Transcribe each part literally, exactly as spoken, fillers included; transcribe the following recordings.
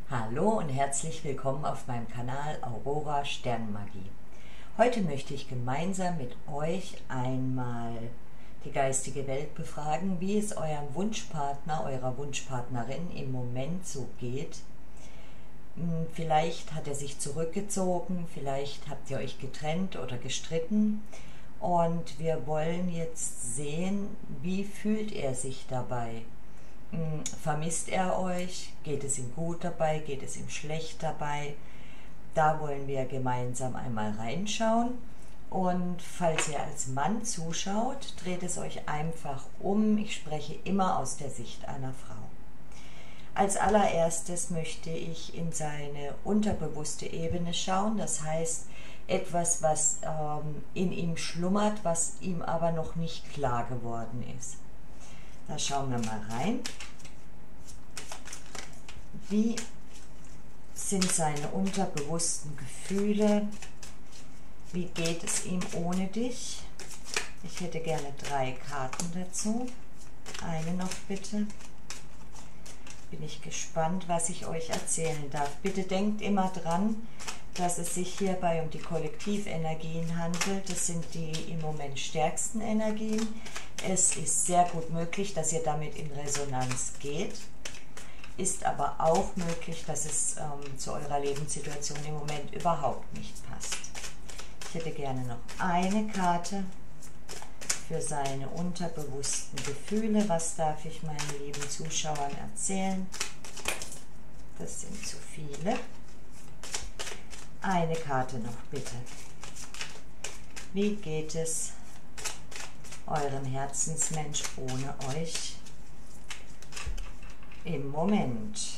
Hallo und herzlich willkommen auf meinem Kanal Aurora Sternenmagie. Heute möchte ich gemeinsam mit euch einmal die geistige Welt befragen, wie es eurem Wunschpartner, eurer Wunschpartnerin im Moment so geht. Vielleicht hat er sich zurückgezogen, vielleicht habt ihr euch getrennt oder gestritten und wir wollen jetzt sehen, wie fühlt er sich dabei. Vermisst er euch? Geht es ihm gut dabei? Geht es ihm schlecht dabei? Da wollen wir gemeinsam einmal reinschauen. Und falls ihr als Mann zuschaut, dreht es euch einfach um. Ich spreche immer aus der Sicht einer Frau. Als allererstes möchte ich in seine unterbewusste Ebene schauen. Das heißt, etwas, was ähm, in ihm schlummert, was ihm aber noch nicht klar geworden ist. Da schauen wir mal rein. Wie sind seine unterbewussten Gefühle? Wie geht es ihm ohne dich? Ich hätte gerne drei Karten dazu. Eine noch bitte. Bin ich gespannt, was ich euch erzählen darf. Bitte denkt immer dran, dass es sich hierbei um die Kollektivenergien handelt. Das sind die im Moment stärksten Energien. Es ist sehr gut möglich, dass ihr damit in Resonanz geht. Ist aber auch möglich, dass es ähm, zu eurer Lebenssituation im Moment überhaupt nicht passt. Ich hätte gerne noch eine Karte für seine unterbewussten Gefühle. Was darf ich meinen lieben Zuschauern erzählen? Das sind zu viele. Eine Karte noch bitte. Wie geht es eurem Herzensmensch ohne euch im Moment?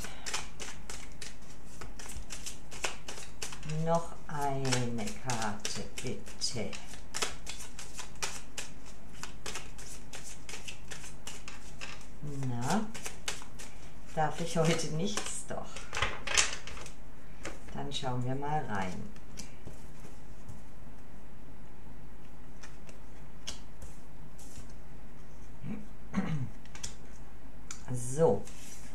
Noch eine Karte bitte. Na, darf ich heute nichts? Doch. Dann schauen wir mal rein. So.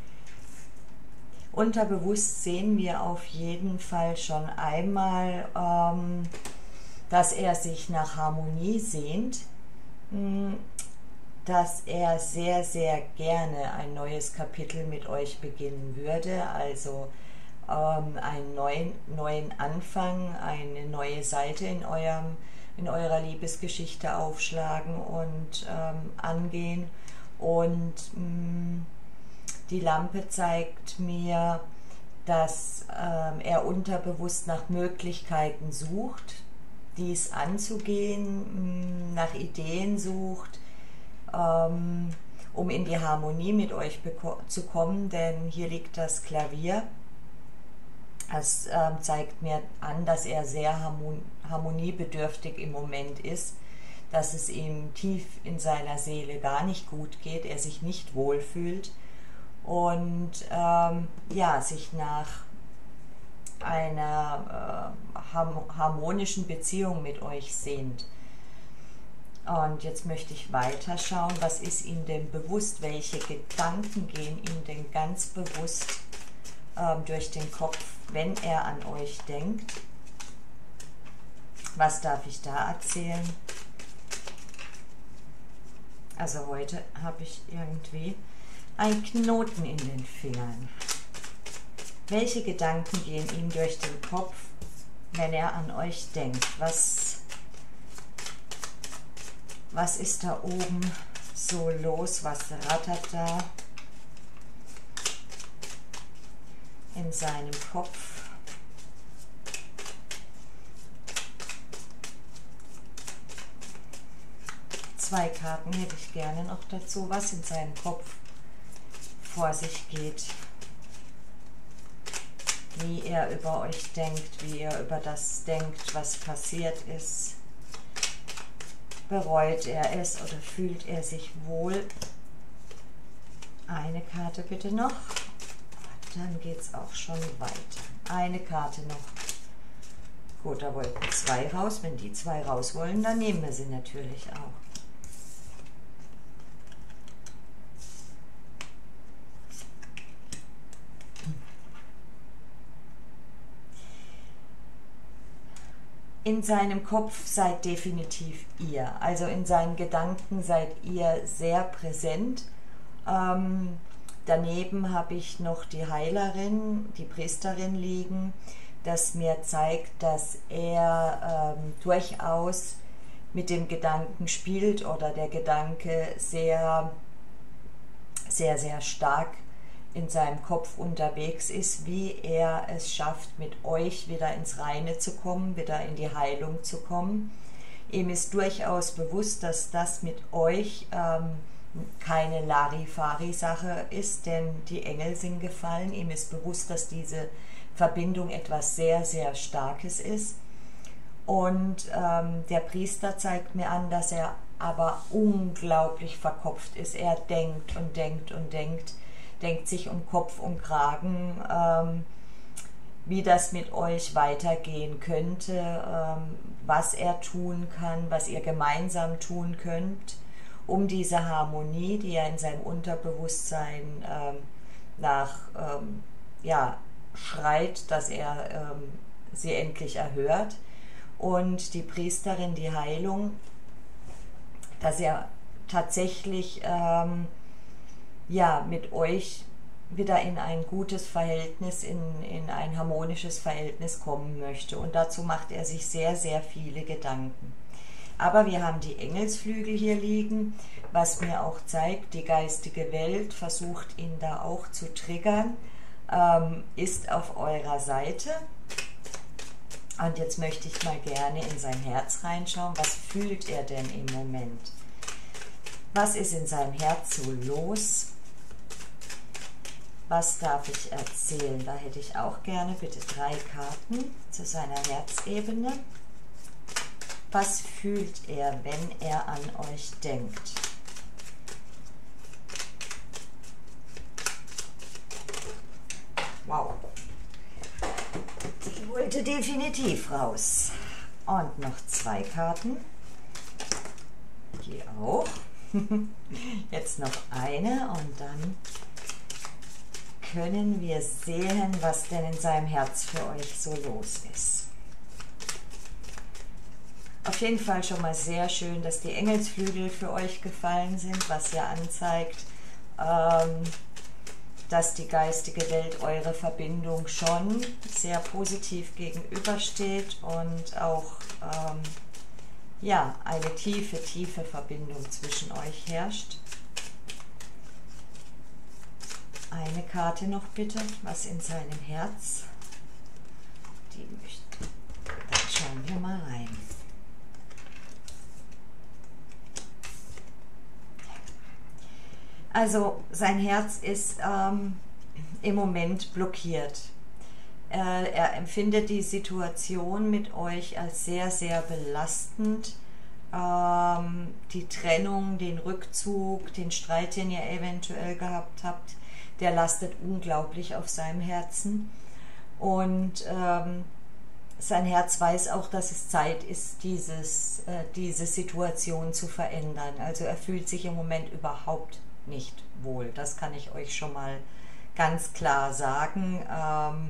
Unterbewusst sehen wir auf jeden Fall schon einmal, ähm, dass er sich nach Harmonie sehnt, dass er sehr, sehr gerne ein neues Kapitel mit euch beginnen würde, also ähm, einen neuen, neuen Anfang, eine neue Seite in, eurem, in eurer Liebesgeschichte aufschlagen und ähm, angehen. Und mh, die Lampe zeigt mir, dass ähm, er unterbewusst nach Möglichkeiten sucht, dies anzugehen, mh, nach Ideen sucht, ähm, um in die Harmonie mit euch zu kommen, denn hier liegt das Klavier. Das ähm, zeigt mir an, dass er sehr harmon harmoniebedürftig im Moment ist, dass es ihm tief in seiner Seele gar nicht gut geht, er sich nicht wohlfühlt und ähm, ja, sich nach einer äh, harmonischen Beziehung mit euch sehnt. Und jetzt möchte ich weiter schauen, was ist ihm denn bewusst, welche Gedanken gehen ihm denn ganz bewusst ähm, durch den Kopf, wenn er an euch denkt. Was darf ich da erzählen? Also heute habe ich irgendwie einen Knoten in den Fingern. Welche Gedanken gehen ihm durch den Kopf, wenn er an euch denkt? Was, was ist da oben so los? Was rattert da in seinem Kopf? Zwei Karten hätte ich gerne noch dazu, was in seinem Kopf vor sich geht, wie er über euch denkt, wie er über das denkt, was passiert ist. Bereut er es oder fühlt er sich wohl? Eine Karte bitte noch. Dann geht es auch schon weiter. Eine Karte noch. Gut, da wollten zwei raus. Wenn die zwei raus wollen, dann nehmen wir sie natürlich auch. in seinem Kopf seid definitiv ihr. Also in seinen Gedanken seid ihr sehr präsent. Ähm, daneben habe ich noch die Heilerin, die Priesterin liegen, das mir zeigt, dass er ähm, durchaus mit dem Gedanken spielt oder der Gedanke sehr, sehr, sehr stark in seinem Kopf unterwegs ist, wie er es schafft, mit euch wieder ins Reine zu kommen, wieder in die Heilung zu kommen. Ihm ist durchaus bewusst, dass das mit euch ähm, keine Larifari-Sache ist, denn die Engel sind gefallen. Ihm ist bewusst, dass diese Verbindung etwas sehr, sehr Starkes ist. Und ähm, der Priester zeigt mir an, dass er aber unglaublich verkopft ist. Er denkt und denkt und denkt, denkt sich um Kopf und Kragen, ähm, wie das mit euch weitergehen könnte, ähm, was er tun kann, was ihr gemeinsam tun könnt, um diese Harmonie, die er in seinem Unterbewusstsein ähm, nach, ähm, ja, schreit, dass er ähm, sie endlich erhört. Und die Priesterin, die Heilung, dass er tatsächlich ähm, ja, mit euch wieder in ein gutes Verhältnis, in, in ein harmonisches Verhältnis kommen möchte. Und dazu macht er sich sehr, sehr viele Gedanken. Aber wir haben die Engelsflügel hier liegen, was mir auch zeigt, die geistige Welt versucht ihn da auch zu triggern, ähm, ist auf eurer Seite. Und jetzt möchte ich mal gerne in sein Herz reinschauen. Was fühlt er denn im Moment? Was ist in seinem Herz so los? Was darf ich erzählen? Da hätte ich auch gerne bitte drei Karten zu seiner Herzebene. Was fühlt er, wenn er an euch denkt? Wow. Die wollte definitiv raus. Und noch zwei Karten. Die auch. Jetzt noch eine und dann können wir sehen, was denn in seinem Herz für euch so los ist. Auf jeden Fall schon mal sehr schön, dass die Engelsflügel für euch gefallen sind, was ja anzeigt, ähm, dass die geistige Welt eure Verbindung schon sehr positiv gegenübersteht und auch ähm, ja, eine tiefe, tiefe Verbindung zwischen euch herrscht. Eine Karte noch bitte, was in seinem Herz. Die möchte. Dann schauen wir mal rein. Also sein Herz ist ähm, im Moment blockiert. Er, er empfindet die Situation mit euch als sehr, sehr belastend. Ähm, die Trennung, den Rückzug, den Streit, den ihr eventuell gehabt habt, der lastet unglaublich auf seinem Herzen. Und ähm, sein Herz weiß auch, dass es Zeit ist, dieses, äh, diese Situation zu verändern. Also er fühlt sich im Moment überhaupt nicht wohl. Das kann ich euch schon mal ganz klar sagen. Ähm,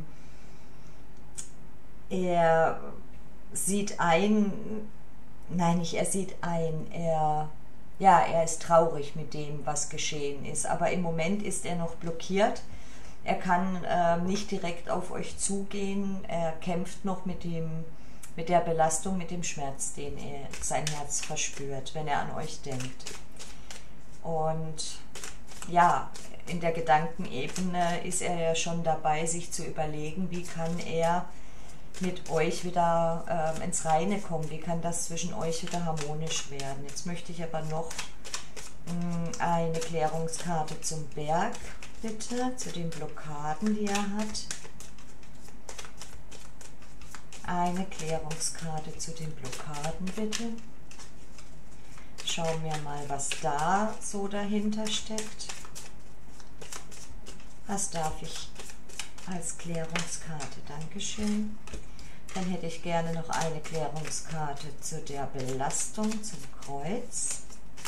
er sieht ein, nein, nicht er sieht ein, er, ja, er ist traurig mit dem, was geschehen ist. Aber im Moment ist er noch blockiert. Er kann äh, nicht direkt auf euch zugehen. Er kämpft noch mit dem, mit der Belastung, mit dem Schmerz, den er, sein Herz verspürt, wenn er an euch denkt. Und ja, in der Gedankenebene ist er ja schon dabei, sich zu überlegen, wie kann er mit euch wieder äh, ins Reine kommen, wie kann das zwischen euch wieder harmonisch werden. Jetzt möchte ich aber noch mh, eine Klärungskarte zum Berg, bitte, zu den Blockaden, die er hat. Eine Klärungskarte zu den Blockaden, bitte. Schauen wir mal, was da so dahinter steckt. Was darf ich als Klärungskarte? Dankeschön. Dann hätte ich gerne noch eine Klärungskarte zu der Belastung, zum Kreuz.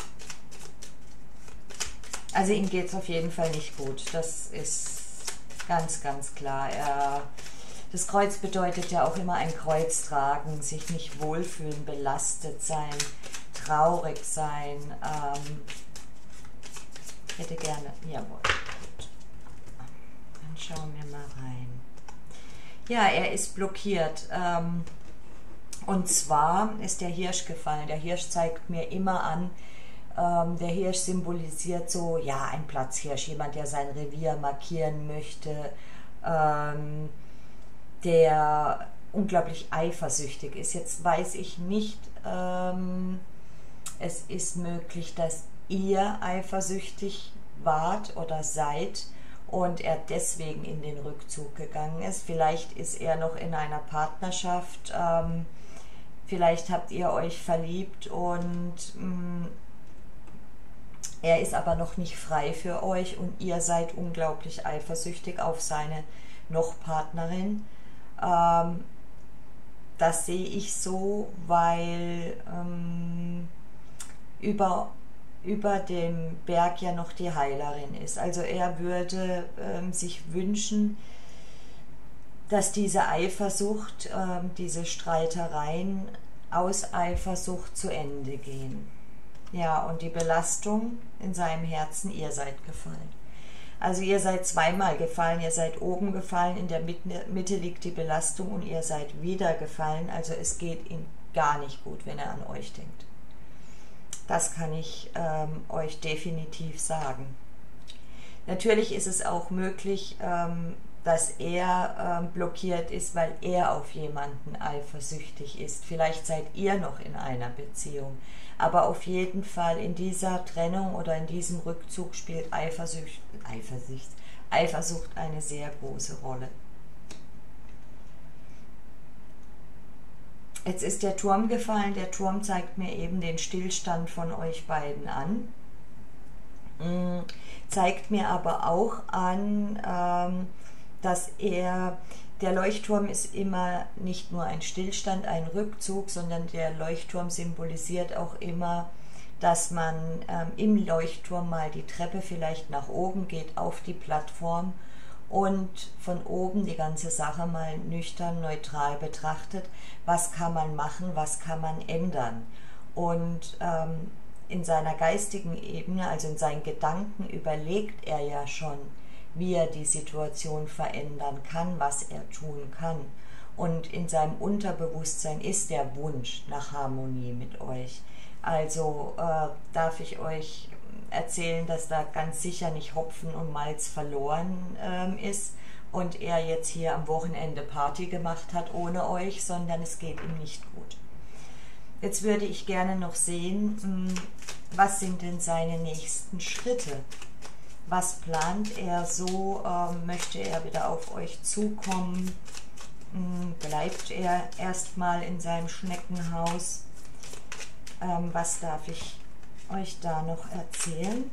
Also ihm geht es auf jeden Fall nicht gut. Das ist ganz, ganz klar. Er Das Kreuz bedeutet ja auch immer ein Kreuz tragen, sich nicht wohlfühlen, belastet sein, traurig sein. Ähm, ich hätte gerne, jawohl, gut. Dann schauen wir mal rein. Ja, er ist blockiert. Ähm, und zwar ist der Hirsch gefallen. Der Hirsch zeigt mir immer an, ähm, der Hirsch symbolisiert so, ja, ein Platzhirsch, jemand, der sein Revier markieren möchte, ähm, der unglaublich eifersüchtig ist. Jetzt weiß ich nicht, ähm, es ist möglich, dass ihr eifersüchtig wart oder seid und er deswegen in den Rückzug gegangen ist. Vielleicht ist er noch in einer Partnerschaft, ähm, vielleicht habt ihr euch verliebt und mh, er ist aber noch nicht frei für euch und ihr seid unglaublich eifersüchtig auf seine noch Partnerin. Ähm, das sehe ich so, weil ähm, über, über dem Berg ja noch die Heilerin ist. Also er würde ähm, sich wünschen, dass diese Eifersucht, ähm, diese Streitereien aus Eifersucht zu Ende gehen. Ja, und die Belastung in seinem Herzen, ihr seid gefallen. Also ihr seid zweimal gefallen, ihr seid oben gefallen, in der Mitte liegt die Belastung und ihr seid wieder gefallen. Also es geht ihm gar nicht gut, wenn er an euch denkt. Das kann ich ähm, euch definitiv sagen. Natürlich ist es auch möglich, ähm, dass er ähm, blockiert ist, weil er auf jemanden eifersüchtig ist. Vielleicht seid ihr noch in einer Beziehung. Aber auf jeden Fall in dieser Trennung oder in diesem Rückzug spielt Eifersucht, Eifersucht, Eifersucht eine sehr große Rolle. Jetzt ist der Turm gefallen. Der Turm zeigt mir eben den Stillstand von euch beiden an. Mm, zeigt mir aber auch an, ähm, dass er, der Leuchtturm ist immer nicht nur ein Stillstand, ein Rückzug, sondern der Leuchtturm symbolisiert auch immer, dass man ähm, im Leuchtturm mal die Treppe vielleicht nach oben geht, auf die Plattform und von oben die ganze Sache mal nüchtern, neutral betrachtet. Was kann man machen, was kann man ändern? Und ähm, in seiner geistigen Ebene, also in seinen Gedanken, überlegt er ja schon, wie er die Situation verändern kann, was er tun kann. Und in seinem Unterbewusstsein ist der Wunsch nach Harmonie mit euch. Also äh, darf ich euch erzählen, dass da ganz sicher nicht Hopfen und Malz verloren ähm, ist und er jetzt hier am Wochenende Party gemacht hat ohne euch, sondern es geht ihm nicht gut. Jetzt würde ich gerne noch sehen, mh, was sind denn seine nächsten Schritte? Was plant er so? Ähm, möchte er wieder auf euch zukommen? Ähm, bleibt er erstmal in seinem Schneckenhaus? Ähm, was darf ich euch da noch erzählen?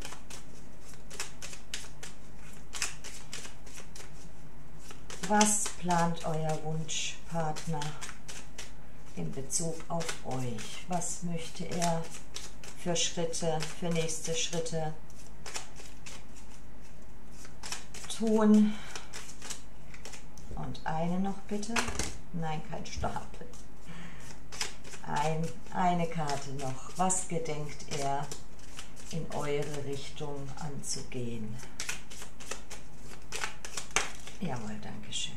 Was plant euer Wunschpartner in Bezug auf euch? Was möchte er für Schritte, für nächste Schritte tun? Und eine noch bitte. Nein, kein Stapel. Ein, eine Karte noch. Was gedenkt er in eure Richtung anzugehen? Jawohl, danke schön.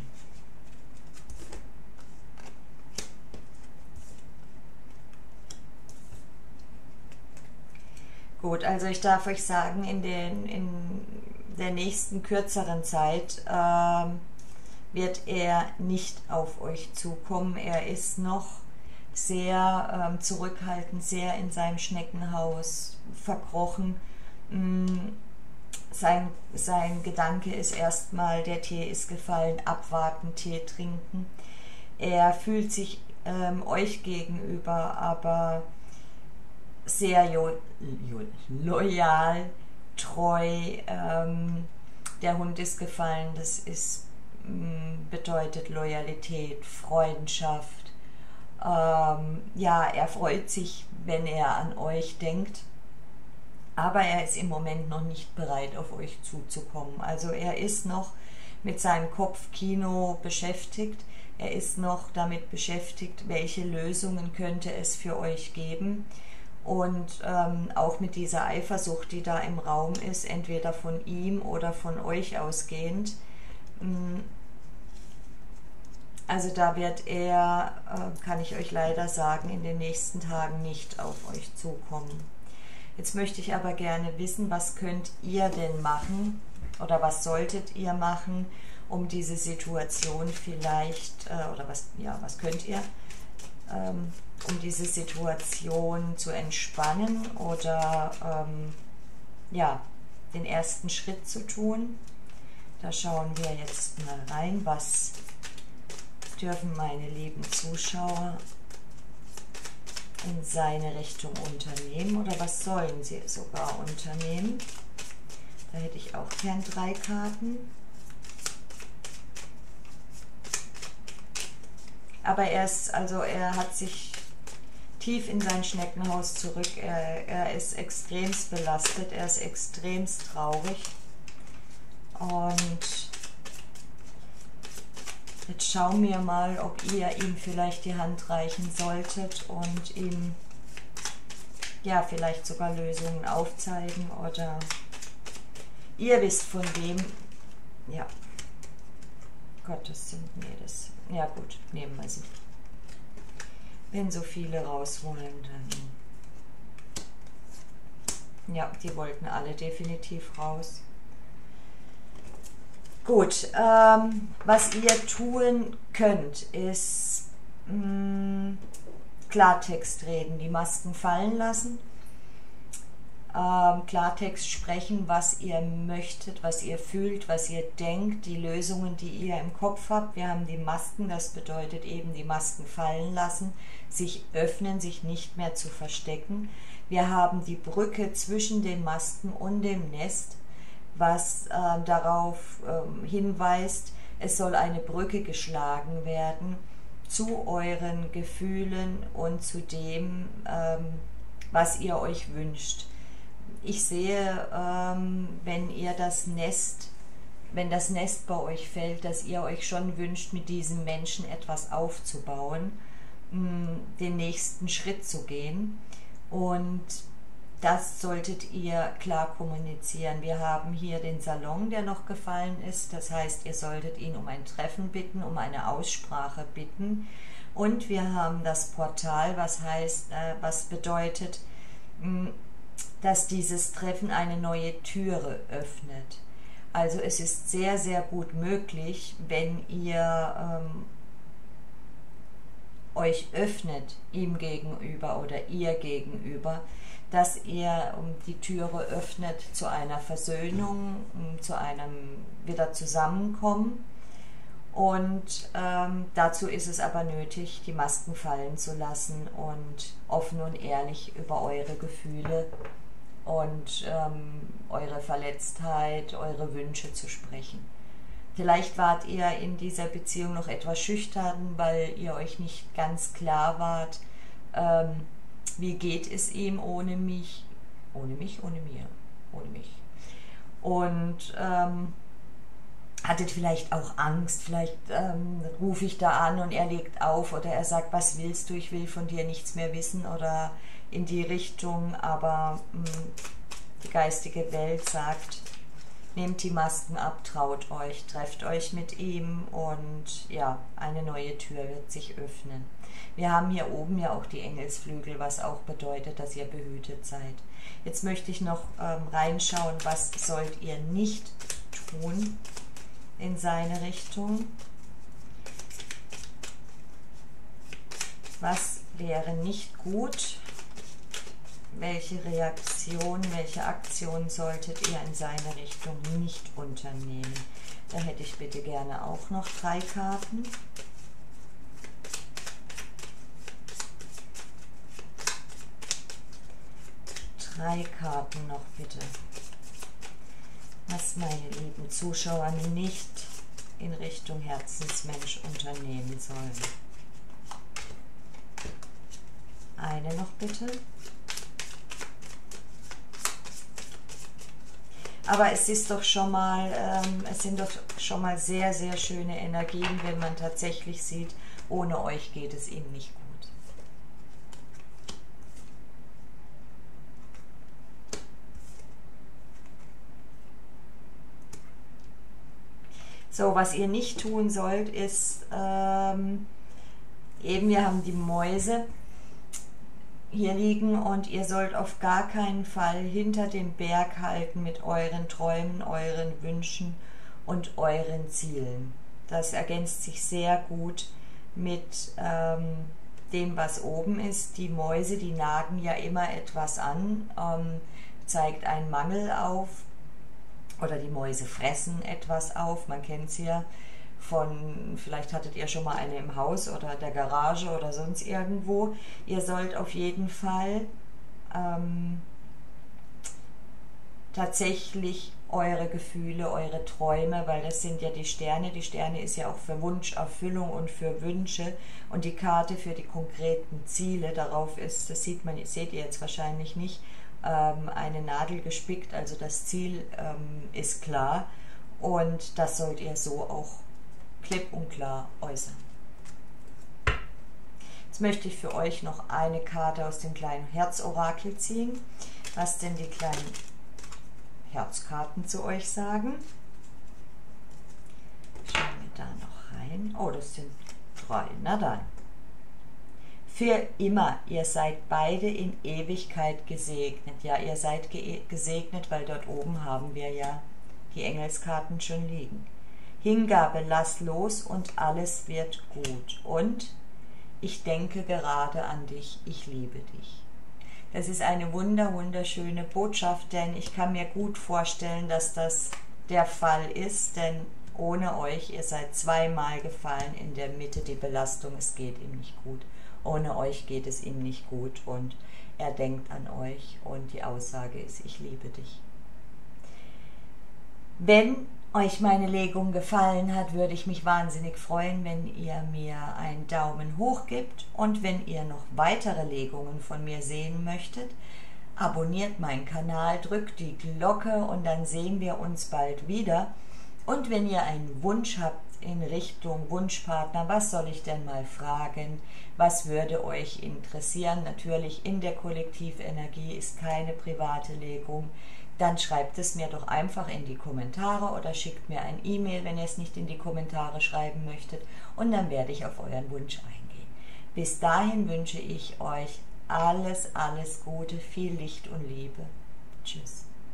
Gut, also ich darf euch sagen, in, den, in der nächsten kürzeren Zeit ähm, wird er nicht auf euch zukommen. Er ist noch sehr ähm, zurückhaltend, sehr in seinem Schneckenhaus verkrochen. Mm, sein, sein Gedanke ist erstmal, der Tee ist gefallen, abwarten, Tee trinken. Er fühlt sich ähm, euch gegenüber aber sehr jo jo loyal, treu. Ähm, der Hund ist gefallen, das ist, mh, bedeutet Loyalität, Freundschaft. Ähm, ja, er freut sich, wenn er an euch denkt, aber er ist im Moment noch nicht bereit, auf euch zuzukommen. Also er ist noch mit seinem Kopfkino beschäftigt. Er ist noch damit beschäftigt, welche Lösungen könnte es für euch geben. Und ähm, auch mit dieser Eifersucht, die da im Raum ist, entweder von ihm oder von euch ausgehend. Also da wird er, äh, kann ich euch leider sagen, in den nächsten Tagen nicht auf euch zukommen. Jetzt möchte ich aber gerne wissen, was könnt ihr denn machen oder was solltet ihr machen, um diese Situation vielleicht, äh, oder was, ja, was könnt ihr, ähm, um diese Situation zu entspannen oder ähm, ja, den ersten Schritt zu tun. Da schauen wir jetzt mal rein, was dürfen meine lieben Zuschauer in seine Richtung unternehmen oder was sollen sie sogar unternehmen. Da hätte ich auch gern drei Karten. Aber er ist, also er hat sich tief in sein Schneckenhaus zurück. Er, er ist extremst belastet, er ist extremst traurig. Und jetzt schauen wir mal, ob ihr ihm vielleicht die Hand reichen solltet und ihm ja vielleicht sogar Lösungen aufzeigen oder ihr wisst von wem. Ja, Gott, das sind, nee, das, ja gut, nehmen wir sie. Wenn so viele raus wollen, dann, ja, die wollten alle definitiv raus. Gut, ähm, was ihr tun könnt, ist mh, Klartext reden, die Masken fallen lassen, ähm, Klartext sprechen, was ihr möchtet, was ihr fühlt, was ihr denkt, die Lösungen, die ihr im Kopf habt. Wir haben die Masken, das bedeutet eben die Masken fallen lassen, sich öffnen, sich nicht mehr zu verstecken. Wir haben die Brücke zwischen den Masken und dem Nest, was äh, darauf äh, hinweist, es soll eine Brücke geschlagen werden zu euren Gefühlen und zu dem, ähm, was ihr euch wünscht. Ich sehe, ähm, wenn ihr das Nest, wenn das Nest bei euch fällt, dass ihr euch schon wünscht, mit diesem Menschen etwas aufzubauen, mh, den nächsten Schritt zu gehen. Und das solltet ihr klar kommunizieren. Wir haben hier den Salon, der noch gefallen ist. Das heißt, ihr solltet ihn um ein Treffen bitten, um eine Aussprache bitten. Und wir haben das Portal, was heißt, äh, was bedeutet, mh, dass dieses Treffen eine neue Türe öffnet. Also es ist sehr, sehr gut möglich, wenn ihr ähm, euch öffnet, ihm gegenüber oder ihr gegenüber, dass ihr um, die Türe öffnet zu einer Versöhnung, um, zu einem wieder Zusammenkommen. Und ähm, dazu ist es aber nötig, die Masken fallen zu lassen und offen und ehrlich über eure Gefühle und ähm, eure Verletztheit, eure Wünsche zu sprechen. Vielleicht wart ihr in dieser Beziehung noch etwas schüchtern, weil ihr euch nicht ganz klar wart, ähm, wie geht es ihm ohne mich, ohne mich, ohne mir, ohne mich. Und ähm, hattet vielleicht auch Angst, vielleicht ähm, rufe ich da an und er legt auf oder er sagt, was willst du, ich will von dir nichts mehr wissen oder in die Richtung, aber mh, die geistige Welt sagt, nehmt die Masken ab, traut euch, trefft euch mit ihm und ja, eine neue Tür wird sich öffnen. Wir haben hier oben ja auch die Engelsflügel, was auch bedeutet, dass ihr behütet seid. Jetzt möchte ich noch ähm, reinschauen, was sollt ihr nicht tun in seine Richtung. Was wäre nicht gut? Welche Reaktion, welche Aktion solltet ihr in seine Richtung nicht unternehmen? Da hätte ich bitte gerne auch noch drei Karten. Drei Karten noch bitte. Was meine lieben Zuschauer nicht in Richtung Herzensmensch unternehmen sollen. Eine noch bitte. Aber es ist doch schon mal, ähm, es sind doch schon mal sehr, sehr schöne Energien, wenn man tatsächlich sieht, ohne euch geht es ihm nicht gut. So, was ihr nicht tun sollt, ist, ähm, eben wir haben die Mäuse hier liegen und ihr sollt auf gar keinen Fall hinter dem Berg halten mit euren Träumen, euren Wünschen und euren Zielen. Das ergänzt sich sehr gut mit ähm, dem, was oben ist. Die Mäuse, die nagen ja immer etwas an, ähm, zeigt einen Mangel auf. Oder die Mäuse fressen etwas auf, man kennt sie ja von, vielleicht hattet ihr schon mal eine im Haus oder der Garage oder sonst irgendwo. Ihr sollt auf jeden Fall ähm, tatsächlich eure Gefühle, eure Träume, weil das sind ja die Sterne, die Sterne ist ja auch für Wunscherfüllung und für Wünsche und die Karte für die konkreten Ziele, darauf ist, das sieht man, seht ihr jetzt wahrscheinlich nicht, eine Nadel gespickt, also das Ziel ähm, ist klar und das sollt ihr so auch klipp und klar äußern. Jetzt möchte ich für euch noch eine Karte aus dem kleinen Herzorakel ziehen, was denn die kleinen Herzkarten zu euch sagen. Schauen wir da noch rein. Oh, das sind drei. Na dann. Für immer, ihr seid beide in Ewigkeit gesegnet. Ja, ihr seid ge gesegnet, weil dort oben haben wir ja die Engelskarten schon liegen. Hingabe, lass los und alles wird gut. Und ich denke gerade an dich, ich liebe dich. Das ist eine wunder, wunderschöne Botschaft, denn ich kann mir gut vorstellen, dass das der Fall ist, denn ohne euch, ihr seid zweimal gefallen in der Mitte, die Belastung, es geht ihm nicht gut. Ohne euch geht es ihm nicht gut und er denkt an euch und die Aussage ist, ich liebe dich. Wenn euch meine Legung gefallen hat, würde ich mich wahnsinnig freuen, wenn ihr mir einen Daumen hoch gebt und wenn ihr noch weitere Legungen von mir sehen möchtet, abonniert meinen Kanal, drückt die Glocke und dann sehen wir uns bald wieder. Und wenn ihr einen Wunsch habt in Richtung Wunschpartner, was soll ich denn mal fragen, was würde euch interessieren, natürlich in der Kollektivenergie ist keine private Legung, dann schreibt es mir doch einfach in die Kommentare oder schickt mir ein E-Mail, wenn ihr es nicht in die Kommentare schreiben möchtet und dann werde ich auf euren Wunsch eingehen. Bis dahin wünsche ich euch alles, alles Gute, viel Licht und Liebe. Tschüss.